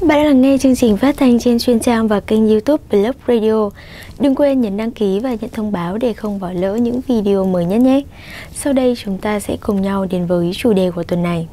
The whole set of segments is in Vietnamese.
Bạn đang nghe chương trình phát thanh trên chuyên trang và kênh YouTube Blog Radio. Đừng quên nhấn đăng ký và nhận thông báo để không bỏ lỡ những video mới nhất nhé. Sau đây chúng ta sẽ cùng nhau đến với chủ đề của tuần này.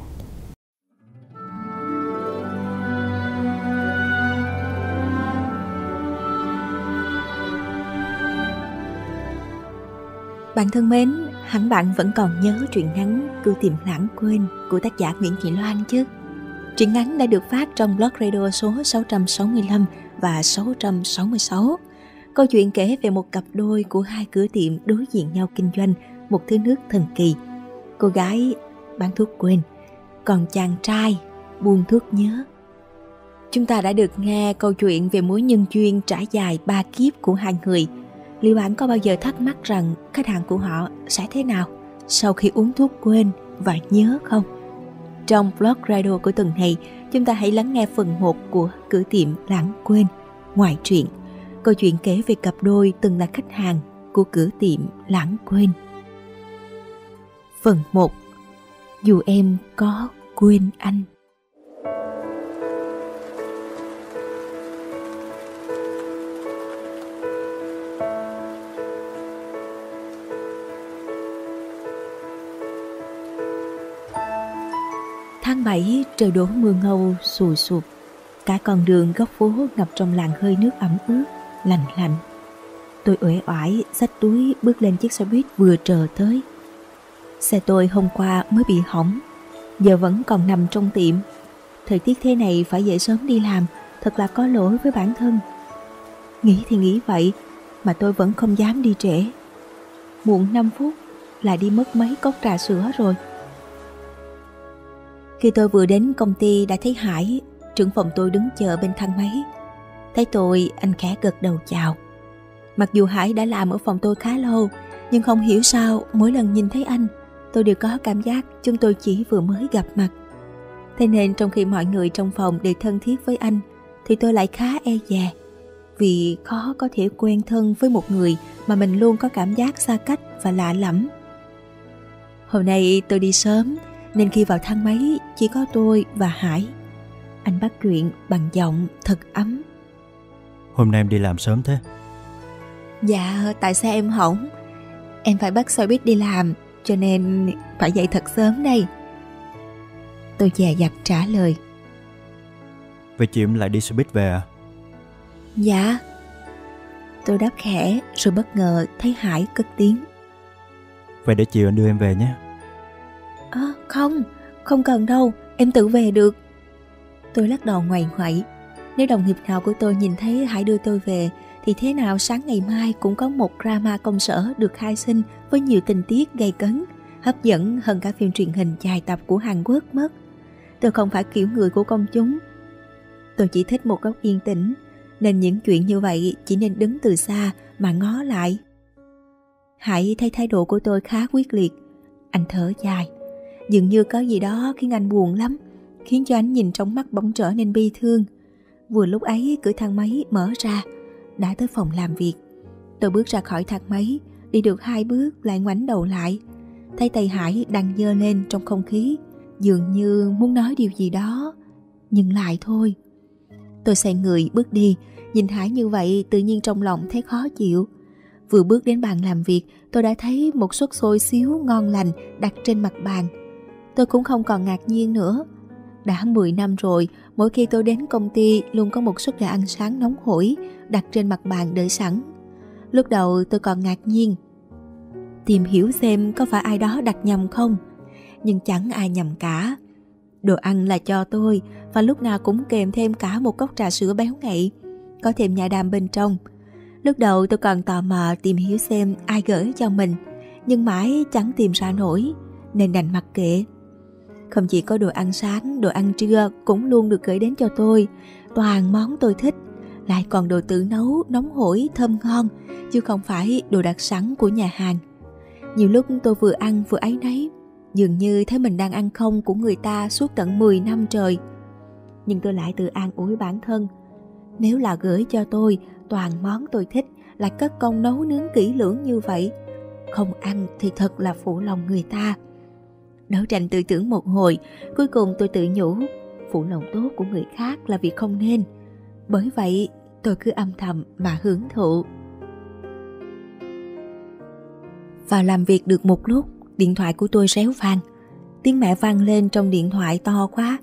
Bạn thân mến, hẳn bạn vẫn còn nhớ truyện ngắn Cứ Tìm Lãng Quên của tác giả Nguyễn Thị Loan chứ? Truyện ngắn đã được phát trong Blog Radio số 665 và 666. Câu chuyện kể về một cặp đôi của hai cửa tiệm đối diện nhau kinh doanh một thứ nước thần kỳ. Cô gái bán thuốc quên, còn chàng trai buôn thuốc nhớ. Chúng ta đã được nghe câu chuyện về mối nhân duyên trải dài 3 kiếp của hai người. Liệu bạn có bao giờ thắc mắc rằng khách hàng của họ sẽ thế nào sau khi uống thuốc quên và nhớ không? Trong Blog Radio của tuần này, chúng ta hãy lắng nghe phần 1 của Cửa Tiệm Lãng Quên, ngoại truyện. Câu chuyện kể về cặp đôi từng là khách hàng của Cửa Tiệm Lãng Quên. Phần 1. Dù em có quên anh. Tháng 7 trời đổ mưa ngâu sùi sụp. Cả con đường góc phố ngập trong làn hơi nước ẩm ướt, lạnh lạnh. Tôi uể oải xách túi bước lên chiếc xe buýt vừa chờ tới. Xe tôi hôm qua mới bị hỏng, giờ vẫn còn nằm trong tiệm. Thời tiết thế này phải dậy sớm đi làm, thật là có lỗi với bản thân. Nghĩ thì nghĩ vậy, mà tôi vẫn không dám đi trễ. Muộn 5 phút là đi mất mấy cốc trà sữa rồi. Khi tôi vừa đến công ty đã thấy Hải, trưởng phòng tôi đứng chờ bên thang máy. Thấy tôi, anh khẽ gật đầu chào. Mặc dù Hải đã làm ở phòng tôi khá lâu, nhưng không hiểu sao mỗi lần nhìn thấy anh, tôi đều có cảm giác chúng tôi chỉ vừa mới gặp mặt. Thế nên trong khi mọi người trong phòng đều thân thiết với anh, thì tôi lại khá e dè, vì khó có thể quen thân với một người mà mình luôn có cảm giác xa cách và lạ lẫm. Hôm nay tôi đi sớm, nên khi vào thang máy chỉ có tôi và Hải. Anh bắt chuyện bằng giọng thật ấm. Hôm nay em đi làm sớm thế? Dạ, tại xe em hỏng. Em phải bắt xe buýt đi làm, cho nên phải dậy thật sớm đây. Tôi dè dặt trả lời. Vậy chị em lại đi xe buýt về à? Dạ. Tôi đáp khẽ rồi bất ngờ thấy Hải cất tiếng. Vậy để chiều anh đưa em về nhé. Không cần đâu, em tự về được. Tôi lắc đầu ngoằn ngoậy. Nếu đồng nghiệp nào của tôi nhìn thấy Hải đưa tôi về, thì thế nào sáng ngày mai cũng có một drama công sở được khai sinh với nhiều tình tiết gay cấn, hấp dẫn hơn cả phim truyền hình dài tập của Hàn Quốc mất. Tôi không phải kiểu người của công chúng. Tôi chỉ thích một góc yên tĩnh, nên những chuyện như vậy chỉ nên đứng từ xa mà ngó lại. Hải thấy thái độ của tôi khá quyết liệt. Anh thở dài. Dường như có gì đó khiến anh buồn lắm, khiến cho anh nhìn trong mắt bỗng trở nên bi thương. Vừa lúc ấy cửa thang máy mở ra, đã tới phòng làm việc. Tôi bước ra khỏi thang máy, đi được 2 bước lại ngoảnh đầu lại, thấy tay Hải đang giơ lên trong không khí, dường như muốn nói điều gì đó, nhưng lại thôi. Tôi xoay người bước đi, nhìn Hải như vậy tự nhiên trong lòng thấy khó chịu. Vừa bước đến bàn làm việc, tôi đã thấy một suất xôi xíu ngon lành đặt trên mặt bàn. Tôi cũng không còn ngạc nhiên nữa. Đã 10 năm rồi, mỗi khi tôi đến công ty luôn có một suất gà ăn sáng nóng hổi đặt trên mặt bàn đợi sẵn. Lúc đầu tôi còn ngạc nhiên, tìm hiểu xem có phải ai đó đặt nhầm không, nhưng chẳng ai nhầm cả. Đồ ăn là cho tôi, và lúc nào cũng kèm thêm cả một cốc trà sữa béo ngậy, có thêm nhã đam bên trong. Lúc đầu tôi còn tò mò tìm hiểu xem ai gửi cho mình, nhưng mãi chẳng tìm ra nổi, nên đành mặc kệ. Không chỉ có đồ ăn sáng, đồ ăn trưa cũng luôn được gửi đến cho tôi, toàn món tôi thích, lại còn đồ tự nấu, nóng hổi, thơm ngon, chứ không phải đồ đặc sẵn của nhà hàng. Nhiều lúc tôi vừa ăn vừa áy náy, dường như thấy mình đang ăn không của người ta suốt tận 10 năm trời. Nhưng tôi lại tự an ủi bản thân, nếu là gửi cho tôi toàn món tôi thích, lại cất công nấu nướng kỹ lưỡng như vậy, không ăn thì thật là phụ lòng người ta. Đấu tranh tư tưởng một hồi, cuối cùng tôi tự nhủ, phụ lòng tốt của người khác là việc không nên. Bởi vậy tôi cứ âm thầm mà hưởng thụ. Vào làm việc được một lúc, điện thoại của tôi réo vang. Tiếng mẹ vang lên trong điện thoại to quá.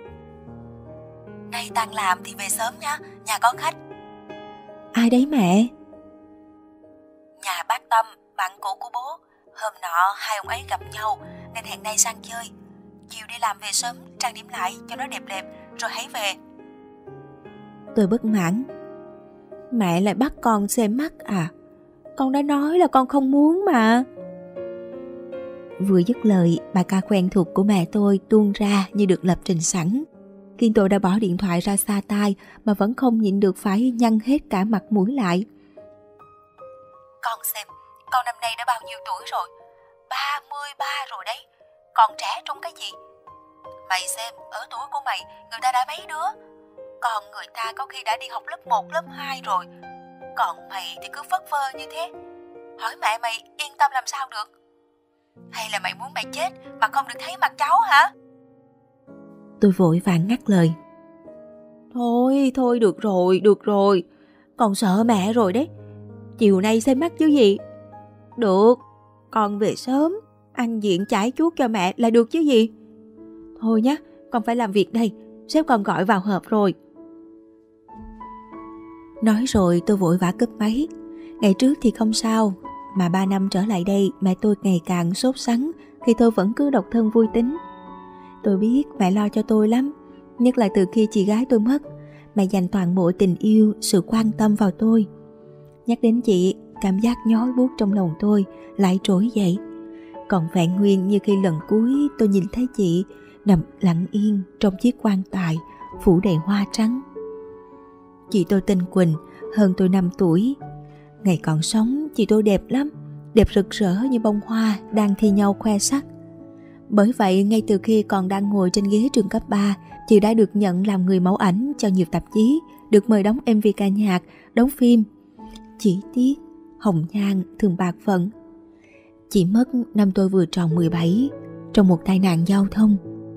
Nay tan làm thì về sớm nha, nhà có khách. Ai đấy mẹ? Nhà bác Tâm, bạn cũ của bố. Hôm nọ hai ông ấy gặp nhau nên hẹn nay sang chơi. Chiều đi làm về sớm, trang điểm lại cho nó đẹp đẹp rồi hãy về. Tôi bất mãn. Mẹ lại bắt con xem mắt à? Con đã nói là con không muốn mà. Vừa dứt lời, bài ca quen thuộc của mẹ tôi tuôn ra như được lập trình sẵn, khiến tôi đã bỏ điện thoại ra xa tai mà vẫn không nhịn được phải nhăn hết cả mặt mũi lại. Con xem, con năm nay đã bao nhiêu tuổi rồi? 33 rồi đấy. Còn trẻ trong cái gì? Mày xem, ở tuổi của mày, người ta đã mấy đứa. Còn người ta có khi đã đi học lớp 1, lớp 2 rồi. Còn mày thì cứ phất phơ như thế. Hỏi mẹ mày yên tâm làm sao được? Hay là mày muốn mày chết mà không được thấy mặt cháu hả? Tôi vội vàng ngắt lời. Thôi được rồi. Con sợ mẹ rồi đấy. Chiều nay xem mắt chứ gì. Được, con về sớm, ăn diện chải chuốt cho mẹ là được chứ gì. Thôi nhá, con phải làm việc đây, sếp con gọi vào họp rồi. Nói rồi tôi vội vã cúp máy. Ngày trước thì không sao, mà 3 năm trở lại đây mẹ tôi ngày càng sốt sắng khi tôi vẫn cứ độc thân vui tính. Tôi biết mẹ lo cho tôi lắm, nhất là từ khi chị gái tôi mất. Mẹ dành toàn bộ tình yêu, sự quan tâm vào tôi. Nhắc đến chị, cảm giác nhói buốt trong lòng tôi lại trỗi dậy. Còn vẹn nguyên như khi lần cuối tôi nhìn thấy chị nằm lặng yên trong chiếc quan tài phủ đầy hoa trắng. Chị tôi tên Quỳnh, hơn tôi 5 tuổi. Ngày còn sống, chị tôi đẹp lắm, đẹp rực rỡ như bông hoa đang thi nhau khoe sắc. Bởi vậy, ngay từ khi còn đang ngồi trên ghế trường cấp 3, chị đã được nhận làm người mẫu ảnh cho nhiều tạp chí, được mời đóng MV ca nhạc, đóng phim. Chỉ tiếc, hồng nhan thường bạc phận. Chị mất năm tôi vừa tròn 17 trong một tai nạn giao thông.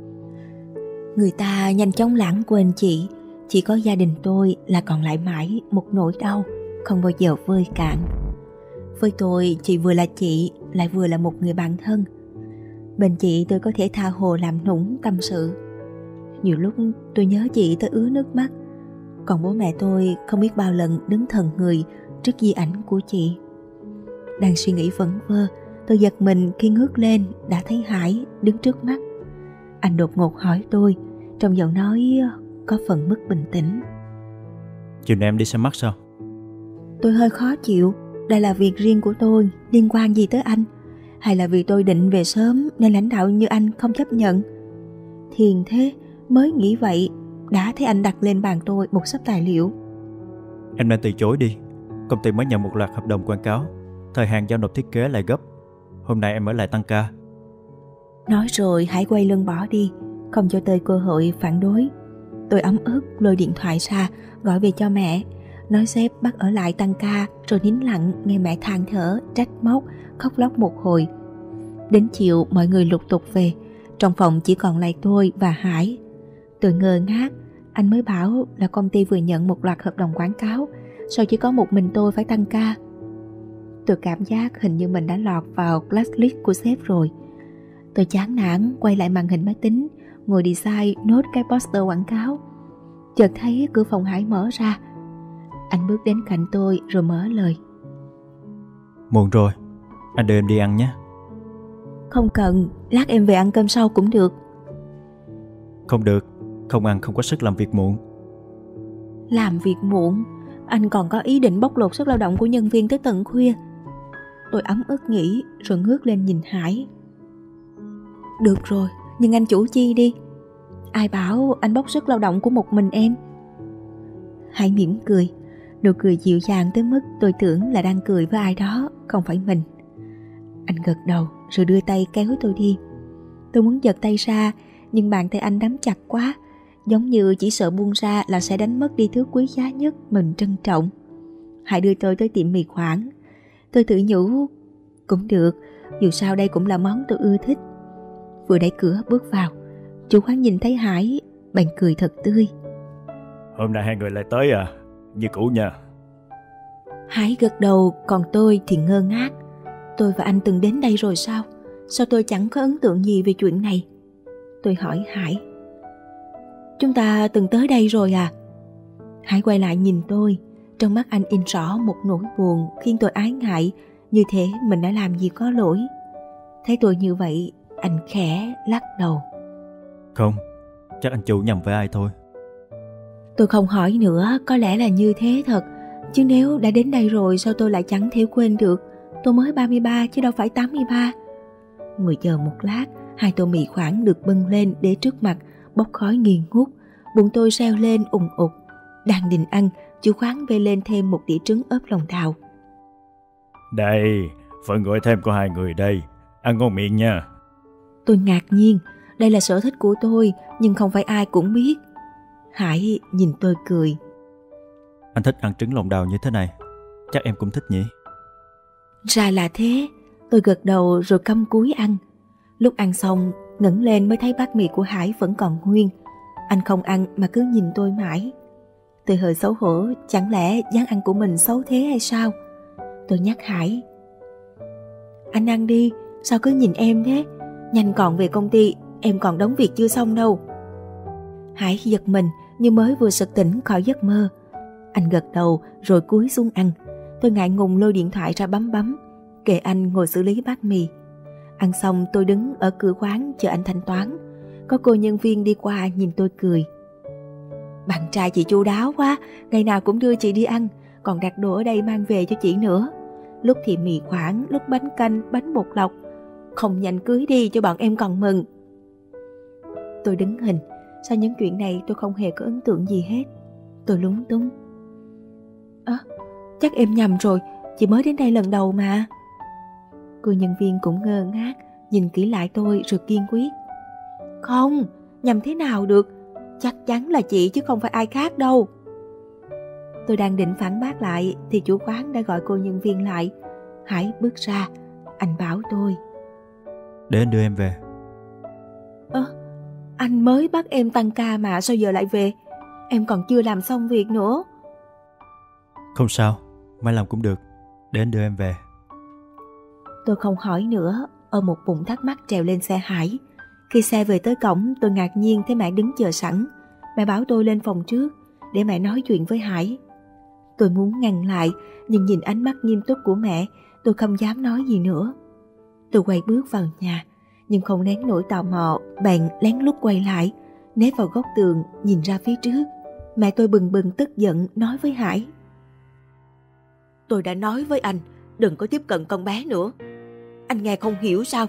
Người ta nhanh chóng lãng quên chị, chỉ có gia đình tôi là còn lại mãi một nỗi đau không bao giờ vơi cạn. Với tôi, chị vừa là chị, lại vừa là một người bạn thân. Bên chị tôi có thể tha hồ làm nũng tâm sự. Nhiều lúc tôi nhớ chị tới ứa nước mắt. Còn bố mẹ tôi không biết bao lần đứng thần người trước di ảnh của chị. Đang suy nghĩ vẩn vơ, tôi giật mình khi ngước lên đã thấy Hải đứng trước mắt. Anh đột ngột hỏi tôi, trong giọng nói có phần mất bình tĩnh. Chiều nay em đi xem mắt sao? Tôi hơi khó chịu. Đây là việc riêng của tôi, liên quan gì tới anh? Hay là vì tôi định về sớm nên lãnh đạo như anh không chấp nhận? Thiền thế, mới nghĩ vậy đã thấy anh đặt lên bàn tôi một xấp tài liệu. Em nên từ chối đi. Công ty mới nhận một loạt hợp đồng quảng cáo, thời hạn giao nộp thiết kế lại gấp. Hôm nay em ở lại tăng ca. Nói rồi Hải quay lưng bỏ đi, không cho tôi cơ hội phản đối. Tôi ấm ức lôi điện thoại ra gọi về cho mẹ, nói sếp bắt ở lại tăng ca, rồi nín lặng nghe mẹ than thở, trách móc, khóc lóc một hồi. Đến chiều mọi người lục tục về, trong phòng chỉ còn lại tôi và Hải. Tôi ngơ ngác, anh mới bảo là công ty vừa nhận một loạt hợp đồng quảng cáo, sao chỉ có một mình tôi phải tăng ca. Tôi cảm giác hình như mình đã lọt vào blacklist của sếp rồi. Tôi chán nản quay lại màn hình máy tính, ngồi design nốt cái poster quảng cáo. Chợt thấy cửa phòng Hải mở ra. Anh bước đến cạnh tôi rồi mở lời. Muộn rồi, anh đưa em đi ăn nhé. Không cần, lát em về ăn cơm sau cũng được. Không được, không ăn không có sức làm việc muộn. Làm việc muộn? Anh còn có ý định bóc lột sức lao động của nhân viên tới tận khuya. Tôi ấm ức nghĩ rồi ngước lên nhìn Hải. Được rồi, nhưng anh chủ chi đi. Ai bảo anh bóc sức lao động của một mình em? Hải mỉm cười, nụ cười dịu dàng tới mức tôi tưởng là đang cười với ai đó, không phải mình. Anh gật đầu rồi đưa tay kéo tôi đi. Tôi muốn giật tay ra, nhưng bàn tay anh nắm chặt quá, giống như chỉ sợ buông ra là sẽ đánh mất đi thứ quý giá nhất mình trân trọng. Hải đưa tôi tới tiệm mì Quảng. Tôi tự nhủ, cũng được, dù sao đây cũng là món tôi ưa thích. Vừa đẩy cửa bước vào, chủ quán nhìn thấy Hải bạn cười thật tươi. Hôm nay hai người lại tới à? Như cũ nha. Hải gật đầu, còn tôi thì ngơ ngác. Tôi và anh từng đến đây rồi sao? Sao tôi chẳng có ấn tượng gì về chuyện này? Tôi hỏi Hải. Chúng ta từng tới đây rồi à? Hải quay lại nhìn tôi. Trong mắt anh in rõ một nỗi buồn khiến tôi ái ngại, như thể mình đã làm gì có lỗi. Thấy tôi như vậy, anh khẽ lắc đầu. Không, chắc anh chủ nhầm với ai thôi. Tôi không hỏi nữa, có lẽ là như thế thật. Chứ nếu đã đến đây rồi sao tôi lại chẳng thể quên được. Tôi mới 33 chứ đâu phải 83. Ngồi chờ một lát, 2 tô mì Quảng được bưng lên để trước mặt, bốc khói nghi ngút. Bụng tôi reo lên ùng ục. Đang định ăn, chú Khoáng bê lên thêm một đĩa trứng ốp lòng đào. Đây, phần gọi thêm của hai người đây. Ăn ngon miệng nha. Tôi ngạc nhiên, đây là sở thích của tôi, nhưng không phải ai cũng biết. Hải nhìn tôi cười. Anh thích ăn trứng lòng đào như thế này. Chắc em cũng thích nhỉ? Ra là thế. Tôi gật đầu rồi cắm cúi ăn. Lúc ăn xong, ngẩng lên mới thấy bát mì của Hải vẫn còn nguyên. Anh không ăn mà cứ nhìn tôi mãi. Tôi hơi xấu hổ, chẳng lẽ dáng ăn của mình xấu thế hay sao? Tôi nhắc Hải. Anh ăn đi, sao cứ nhìn em thế? Nhanh còn về công ty, em còn đống việc chưa xong đâu. Hải giật mình như mới vừa sực tỉnh khỏi giấc mơ. Anh gật đầu rồi cúi xuống ăn. Tôi ngại ngùng lôi điện thoại ra bấm. Kệ anh ngồi xử lý bát mì. Ăn xong tôi đứng ở cửa quán chờ anh thanh toán. Có cô nhân viên đi qua nhìn tôi cười. Bạn trai chị chu đáo quá, ngày nào cũng đưa chị đi ăn, còn đặt đồ ở đây mang về cho chị nữa. Lúc thì mì Quảng, lúc bánh canh, bánh bột lọc. Không nhanh cưới đi cho bọn em còn mừng. Tôi đứng hình. Sau những chuyện này tôi không hề có ấn tượng gì hết. Tôi lúng túng. Chắc em nhầm rồi, chị mới đến đây lần đầu mà. Cô nhân viên cũng ngơ ngác, nhìn kỹ lại tôi rồi kiên quyết. Không, nhầm thế nào được, chắc chắn là chị chứ không phải ai khác đâu. Tôi đang định phản bác lại thì chủ quán đã gọi cô nhân viên lại. Hải bước ra, anh bảo tôi. Để anh đưa em về. Anh mới bắt em tăng ca mà sao giờ lại về? Em còn chưa làm xong việc nữa. Không sao, mai làm cũng được. Để anh đưa em về. Tôi không hỏi nữa, ở một bụng thắc mắc trèo lên xe Hải. Khi xe về tới cổng, tôi ngạc nhiên thấy mẹ đứng chờ sẵn. Mẹ bảo tôi lên phòng trước để mẹ nói chuyện với Hải. Tôi muốn ngăn lại, nhưng nhìn ánh mắt nghiêm túc của mẹ, tôi không dám nói gì nữa. Tôi quay bước vào nhà, nhưng không nén nổi tò mò, bèn lén lút quay lại, nép vào góc tường nhìn ra phía trước. Mẹ tôi bừng bừng tức giận nói với Hải. Tôi đã nói với anh, đừng có tiếp cận con bé nữa. Anh nghe không hiểu sao?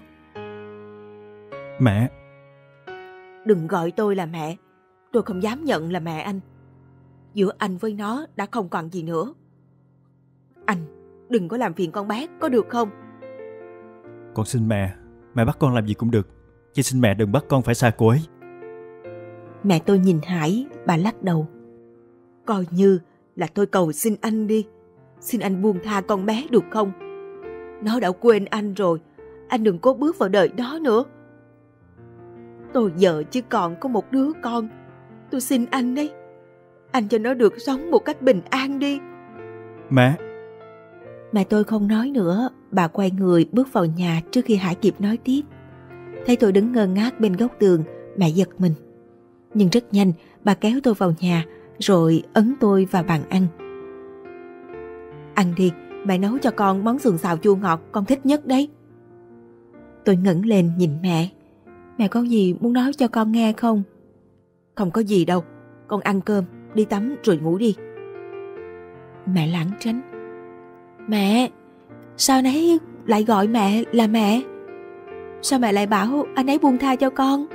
Mẹ! Đừng gọi tôi là mẹ. Tôi không dám nhận là mẹ anh. Giữa anh với nó đã không còn gì nữa. Anh đừng có làm phiền con bé, có được không? Con xin mẹ bắt con làm gì cũng được. Chỉ xin mẹ đừng bắt con phải xa cô ấy. Mẹ tôi nhìn Hải, bà lắc đầu. Coi như là tôi cầu xin anh đi. Xin anh buông tha con bé được không? Nó đã quên anh rồi. Anh đừng có bước vào đời đó nữa. Tôi vợ chứ còn có một đứa con. Tôi xin anh đấy. Anh cho nó được sống một cách bình an đi. Mẹ! Mẹ tôi không nói nữa. Bà quay người bước vào nhà trước khi Hải kịp nói tiếp. Thấy tôi đứng ngơ ngác bên góc tường, mẹ giật mình. Nhưng rất nhanh bà kéo tôi vào nhà, rồi ấn tôi vào bàn ăn. Ăn đi, mẹ nấu cho con món sườn xào chua ngọt con thích nhất đấy. Tôi ngẩng lên nhìn mẹ. Mẹ có gì muốn nói cho con nghe không? Không có gì đâu, con ăn cơm, đi tắm rồi ngủ đi. Mẹ lảng tránh. Mẹ, sao anh ấy lại gọi mẹ là mẹ? Sao mẹ lại bảo anh ấy buông tha cho con?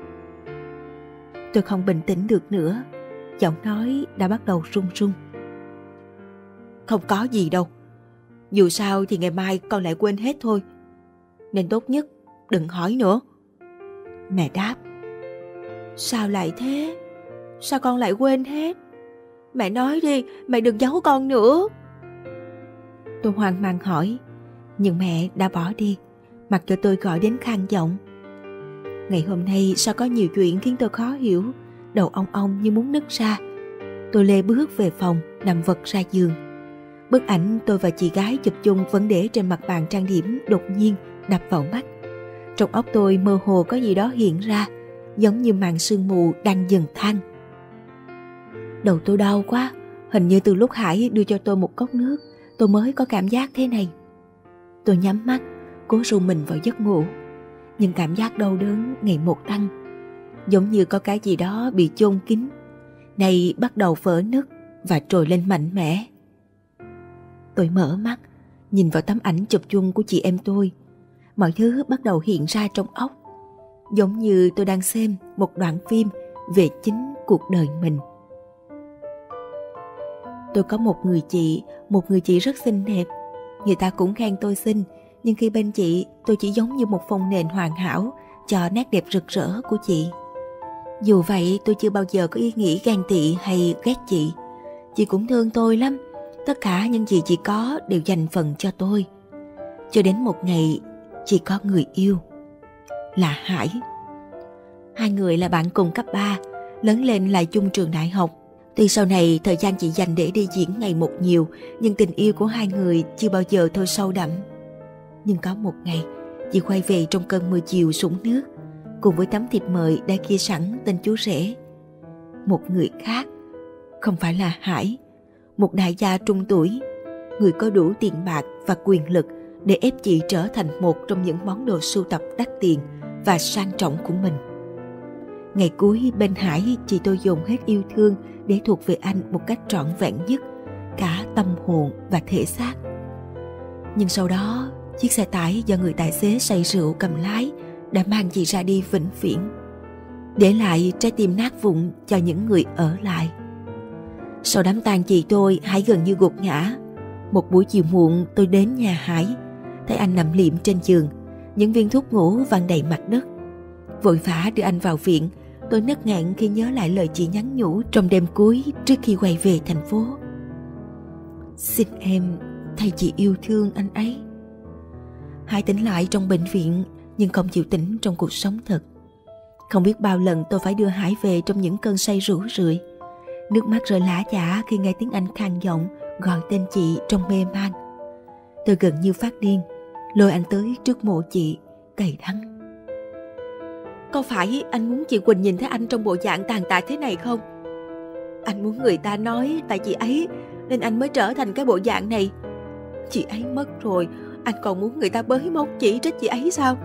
Tôi không bình tĩnh được nữa, giọng nói đã bắt đầu run run. Không có gì đâu, dù sao thì ngày mai con lại quên hết thôi, nên tốt nhất đừng hỏi nữa. Mẹ đáp. Sao lại thế? Sao con lại quên hết? Mẹ nói đi, mẹ đừng giấu con nữa. Tôi hoang mang hỏi, nhưng mẹ đã bỏ đi, mặc cho tôi gọi đến khang giọng. Ngày hôm nay sao có nhiều chuyện khiến tôi khó hiểu. đầu ong ong như muốn nứt ra. Tôi lê bước về phòng, nằm vật ra giường. Bức ảnh tôi và chị gái chụp chung vẫn để trên mặt bàn trang điểm đột nhiên đập vào mắt. Trong óc tôi mơ hồ có gì đó hiện ra, giống như màn sương mù đang dần tan. Đầu tôi đau quá, hình như từ lúc Hải đưa cho tôi một cốc nước, tôi mới có cảm giác thế này. Tôi nhắm mắt, cố ru mình vào giấc ngủ, nhưng cảm giác đau đớn ngày một tăng, giống như có cái gì đó bị chôn kín, nay bắt đầu vỡ nứt và trồi lên mạnh mẽ. Tôi mở mắt, nhìn vào tấm ảnh chụp chung của chị em tôi. Mọi thứ bắt đầu hiện ra trong óc, giống như tôi đang xem một đoạn phim về chính cuộc đời mình. Tôi có một người chị rất xinh đẹp. Người ta cũng khen tôi xinh, nhưng khi bên chị, tôi chỉ giống như một phông nền hoàn hảo cho nét đẹp rực rỡ của chị. Dù vậy, tôi chưa bao giờ có ý nghĩ ghen tị hay ghét chị. Chị cũng thương tôi lắm. Tất cả những gì chị có đều dành phần cho tôi. Cho đến một ngày, chị có người yêu, là Hải. Hai người là bạn cùng cấp 3, lớn lên lại chung trường đại học. Tuy sau này thời gian chị dành để đi diễn ngày một nhiều, nhưng tình yêu của hai người chưa bao giờ thôi sâu đậm. Nhưng có một ngày, chị quay về trong cơn mưa chiều sũng nước, cùng với tấm thịt mời đã ghi sẵn tên chú rể. Một người khác, không phải là Hải, một đại gia trung tuổi, người có đủ tiền bạc và quyền lực để ép chị trở thành một trong những món đồ sưu tập đắt tiền và sang trọng của mình. Ngày cuối bên Hải, chị tôi dồn hết yêu thương để thuộc về anh một cách trọn vẹn nhất, cả tâm hồn và thể xác. Nhưng sau đó, chiếc xe tải do người tài xế say rượu cầm lái đã mang chị ra đi vĩnh viễn, để lại trái tim nát vụn cho những người ở lại. Sau đám tang chị tôi, Hải gần như gục ngã. Một buổi chiều muộn, tôi đến nhà Hải, thấy anh nằm liệm trên giường, những viên thuốc ngủ văng đầy mặt đất. Vội vã đưa anh vào viện. Tôi nấc nghẹn khi nhớ lại lời chị nhắn nhủ trong đêm cuối trước khi quay về thành phố. Xin em thay chị yêu thương anh ấy. Hải tỉnh lại trong bệnh viện, nhưng không chịu tỉnh trong cuộc sống thật. Không biết bao lần tôi phải đưa Hải về trong những cơn say rủ rượi. Nước mắt rơi lã chã khi nghe tiếng anh khàn giọng gọi tên chị trong mê man. Tôi gần như phát điên, lôi anh tới trước mộ chị, cay đắng. Có phải anh muốn chị Quỳnh nhìn thấy anh trong bộ dạng tàn tạ thế này không? Anh muốn người ta nói tại chị ấy nên anh mới trở thành cái bộ dạng này. Chị ấy mất rồi, anh còn muốn người ta bới móc chỉ trích chị ấy sao?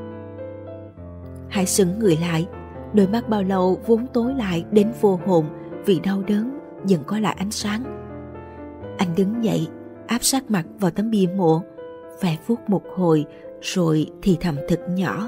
Hải sững người lại, đôi mắt bao lâu vốn tối lại đến vô hồn vì đau đớn dần có lại ánh sáng. Anh đứng dậy, áp sát mặt vào tấm bia mộ, vẽ vuốt một hồi rồi thì thầm thật nhỏ.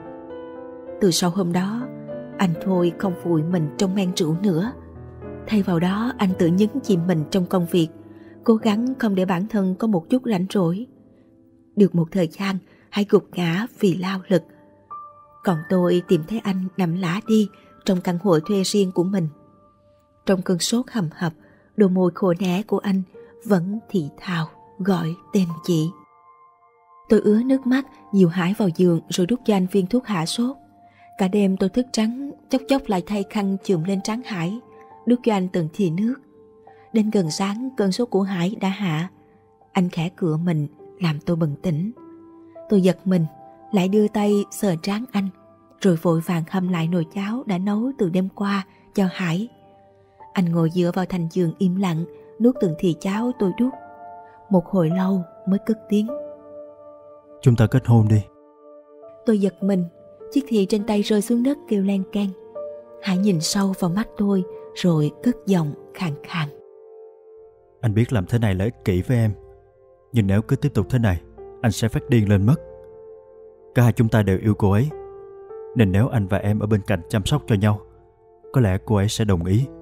Từ sau hôm đó, anh thôi không vùi mình trong men rượu nữa. Thay vào đó, anh tự nhấn chìm mình trong công việc, cố gắng không để bản thân có một chút rảnh rỗi. Được một thời gian, Hải gục ngã vì lao lực. Còn tôi tìm thấy anh nằm lả đi trong căn hộ thuê riêng của mình. Trong cơn sốt hầm hập, đôi môi khô nẻ của anh vẫn thì thào gọi tên chị. Tôi ứa nước mắt dìu Hải vào giường rồi đút cho anh viên thuốc hạ sốt. Cả đêm tôi thức trắng, chốc chốc lại thay khăn chùm lên trán Hải, đút cho anh từng thìa nước. Đến gần sáng, cơn sốt của Hải đã hạ. Anh khẽ cựa mình làm tôi bừng tỉnh. Tôi giật mình, lại đưa tay sờ trán anh, rồi vội vàng hâm lại nồi cháo đã nấu từ đêm qua cho Hải. Anh ngồi dựa vào thành giường im lặng, nuốt từng thìa cháo tôi đút. Một hồi lâu mới cất tiếng. Chúng ta kết hôn đi. Tôi giật mình, chiếc thìa trên tay rơi xuống đất kêu len keng. Hải nhìn sâu vào mắt tôi rồi cất giọng khàn khàn. Anh biết làm thế này là ích kỷ với em, nhưng nếu cứ tiếp tục thế này, anh sẽ phát điên lên mất. Cả hai chúng ta đều yêu cô ấy, nên nếu anh và em ở bên cạnh chăm sóc cho nhau, có lẽ cô ấy sẽ đồng ý.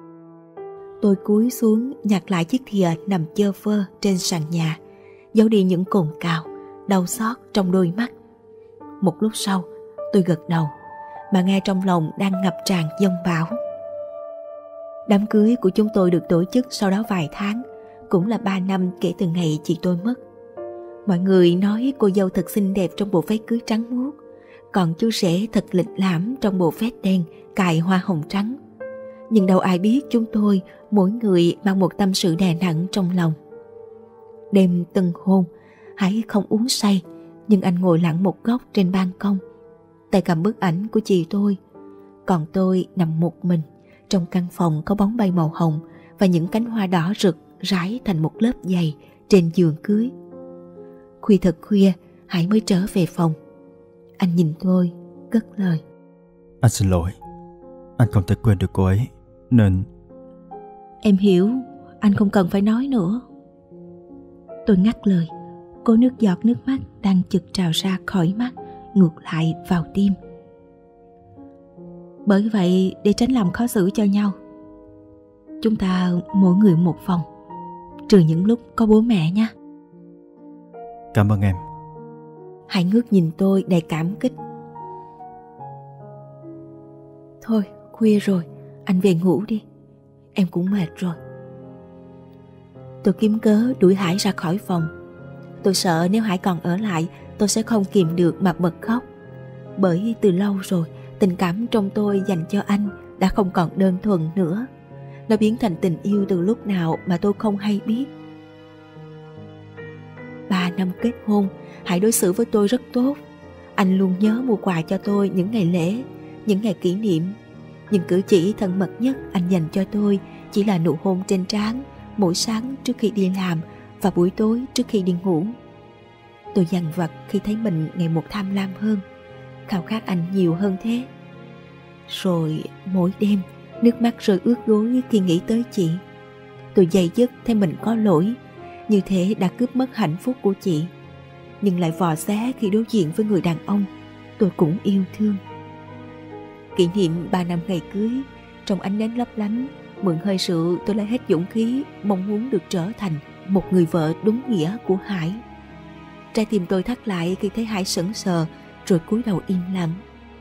Tôi cúi xuống nhặt lại chiếc thìa nằm chơ vơ trên sàn nhà, giấu đi những cồn cào, đau xót trong đôi mắt. Một lúc sau, tôi gật đầu, mà nghe trong lòng đang ngập tràn giông bão. Đám cưới của chúng tôi được tổ chức sau đó vài tháng, cũng là 3 năm kể từ ngày chị tôi mất. Mọi người nói cô dâu thật xinh đẹp trong bộ vest cưới trắng muốt, còn chú rể thật lịch lãm trong bộ vest đen cài hoa hồng trắng. Nhưng đâu ai biết chúng tôi, mỗi người mang một tâm sự đè nặng trong lòng. Đêm tân hôn, Hải không uống say, nhưng anh ngồi lặng một góc trên ban công, tay cầm bức ảnh của chị tôi. Còn tôi nằm một mình trong căn phòng có bóng bay màu hồng và những cánh hoa đỏ rực rải thành một lớp dày trên giường cưới. Khuya thật khuya, Hải mới trở về phòng. Anh nhìn tôi, cất lời. Anh xin lỗi, anh không thể quên được cô ấy, nên... Em hiểu, anh không cần phải nói nữa. Tôi ngắt lời, cố nước giọt nước mắt đang chực trào ra khỏi mắt, ngược lại vào tim. Bởi vậy, để tránh làm khó xử cho nhau, chúng ta mỗi người một phòng, trừ những lúc có bố mẹ nha. Cảm ơn em. Hải ngước nhìn tôi đầy cảm kích. Thôi, khuya rồi, anh về ngủ đi. Em cũng mệt rồi. Tôi kiếm cớ đuổi Hải ra khỏi phòng. Tôi sợ nếu Hải còn ở lại, tôi sẽ không kìm được mà bật khóc. Bởi từ lâu rồi, tình cảm trong tôi dành cho anh đã không còn đơn thuần nữa. Nó biến thành tình yêu từ lúc nào mà tôi không hay biết. 3 năm kết hôn, Hải đối xử với tôi rất tốt. Anh luôn nhớ mua quà cho tôi những ngày lễ, những ngày kỷ niệm. Nhưng cử chỉ thân mật nhất anh dành cho tôi chỉ là nụ hôn trên trán mỗi sáng trước khi đi làm và buổi tối trước khi đi ngủ. Tôi dằn vặt khi thấy mình ngày một tham lam hơn, khao khát anh nhiều hơn thế. Rồi mỗi đêm, nước mắt rơi ướt gối khi nghĩ tới chị. Tôi day dứt thấy mình có lỗi, như thế đã cướp mất hạnh phúc của chị. Nhưng lại vò xé khi đối diện với người đàn ông tôi cũng yêu thương. Kỷ niệm 3 năm ngày cưới, trong ánh nến lấp lánh, mượn hơi rượu tôi lấy hết dũng khí, mong muốn được trở thành một người vợ đúng nghĩa của Hải. Trái tim tôi thắt lại khi thấy Hải sững sờ, rồi cúi đầu im lặng.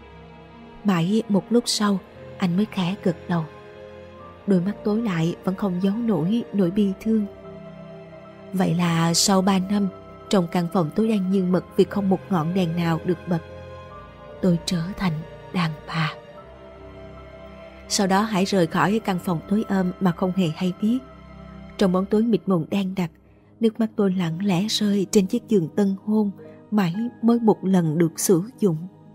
Mãi một lúc sau, anh mới khẽ gật đầu. Đôi mắt tối lại vẫn không giấu nổi nỗi bi thương. Vậy là sau 3 năm, trong căn phòng tối đen như mực vì không một ngọn đèn nào được bật, tôi trở thành đàn bà. Sau đó Hải rời khỏi căn phòng tối om mà không hề hay biết. Trong bóng tối mịt mùng đen đặc, nước mắt tôi lặng lẽ rơi trên chiếc giường tân hôn mãi mới một lần được sử dụng.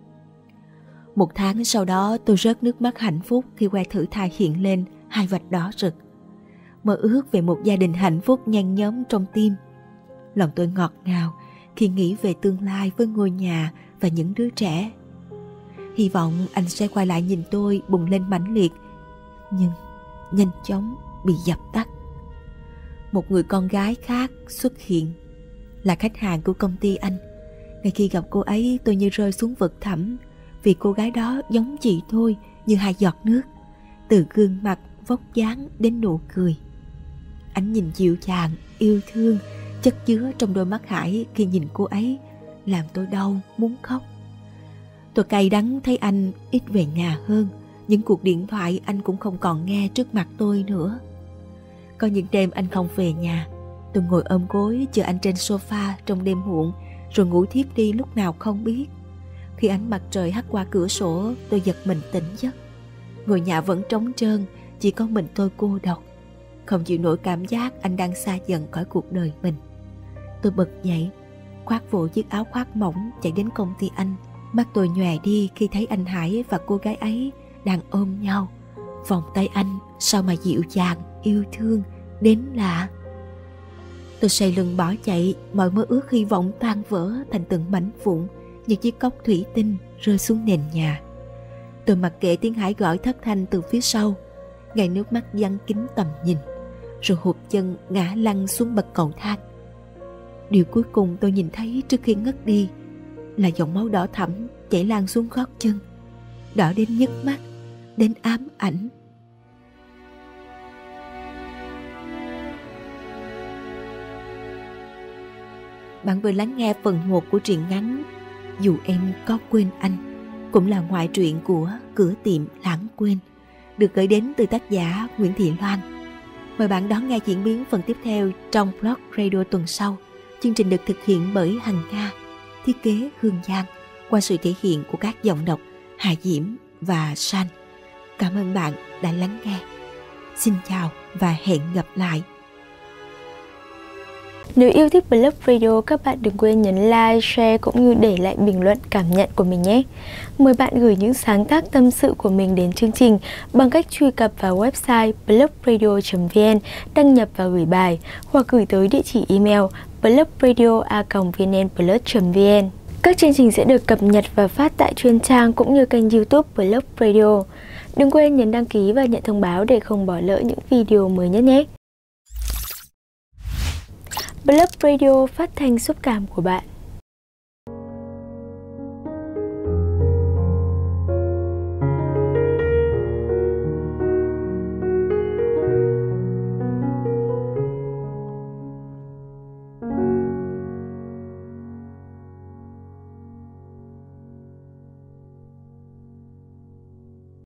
1 tháng sau đó tôi rớt nước mắt hạnh phúc khi que thử thai hiện lên 2 vạch đỏ rực. Mơ ước về một gia đình hạnh phúc nhen nhóm trong tim. Lòng tôi ngọt ngào khi nghĩ về tương lai với ngôi nhà và những đứa trẻ. Hy vọng anh sẽ quay lại nhìn tôi bùng lên mãnh liệt, nhưng nhanh chóng bị dập tắt. Một người con gái khác xuất hiện, là khách hàng của công ty anh. Ngay khi gặp cô ấy, tôi như rơi xuống vực thẳm, vì cô gái đó giống chị tôi như 2 giọt nước, từ gương mặt, vóc dáng đến nụ cười. Ánh nhìn dịu dàng, yêu thương chất chứa trong đôi mắt Hải khi nhìn cô ấy làm tôi đau muốn khóc. Tôi cay đắng thấy anh ít về nhà hơn. Những cuộc điện thoại anh cũng không còn nghe trước mặt tôi nữa. Có những đêm anh không về nhà, tôi ngồi ôm gối chờ anh trên sofa trong đêm muộn, rồi ngủ thiếp đi lúc nào không biết. Khi ánh mặt trời hắt qua cửa sổ, tôi giật mình tỉnh giấc. Ngôi nhà vẫn trống trơn, chỉ có mình tôi cô độc, không chịu nổi cảm giác anh đang xa dần khỏi cuộc đời mình. Tôi bật dậy, khoác vội chiếc áo khoác mỏng chạy đến công ty anh. Mắt tôi nhòe đi khi thấy anh Hải và cô gái ấy đang ôm nhau. Vòng tay anh sao mà dịu dàng, yêu thương đến lạ. Tôi xoay lưng bỏ chạy, mọi mơ ước hy vọng tan vỡ thành từng mảnh vụn như chiếc cốc thủy tinh rơi xuống nền nhà. Tôi mặc kệ tiếng Hải gọi thất thanh từ phía sau, ngay nước mắt giăng kín tầm nhìn, rồi hụt chân ngã lăn xuống bậc cầu thang. Điều cuối cùng tôi nhìn thấy trước khi ngất đi là dòng máu đỏ thẫm chảy lan xuống gót chân, đỏ đến nhức mắt, đến ám ảnh. Bạn vừa lắng nghe phần 1 của truyện ngắn Dù Em Có Quên Anh, cũng là ngoại truyện của Cửa Tiệm Lãng Quên, được gửi đến từ tác giả Nguyễn Thị Loan. Mời bạn đón nghe diễn biến phần tiếp theo trong blog radio tuần sau. Chương trình được thực hiện bởi Hằng Nga, thiết kế Hương Giang, qua sự thể hiện của các giọng đọc Hà Diễm và San. Cảm ơn bạn đã lắng nghe. Xin chào và hẹn gặp lại. Nếu yêu thích Blog Radio, các bạn đừng quên nhấn like, share cũng như để lại bình luận cảm nhận của mình nhé. Mời bạn gửi những sáng tác tâm sự của mình đến chương trình bằng cách truy cập vào website blogradio.vn, đăng nhập và gửi bài, hoặc gửi tới địa chỉ email blogradio@vnplus.vn. Các chương trình sẽ được cập nhật và phát tại chuyên trang cũng như kênh YouTube Blog Radio. Đừng quên nhấn đăng ký và nhận thông báo để không bỏ lỡ những video mới nhất nhé. Blog Radio, phát thanh xúc cảm của bạn.